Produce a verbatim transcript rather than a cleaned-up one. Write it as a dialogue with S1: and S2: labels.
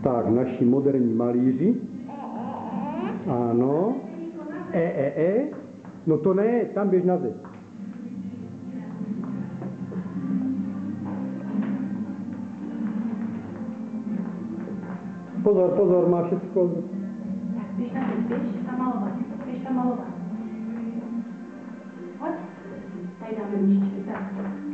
S1: Tak, naši moderní malíři. Ano. E, e, e. No to ne, tam běž na zeď. Pozor, pozor, má všechno.
S2: Tak, běž na zeď, běž tam malovat. Běž tam malovat. Hoď. Tady dáme míčičky, tak.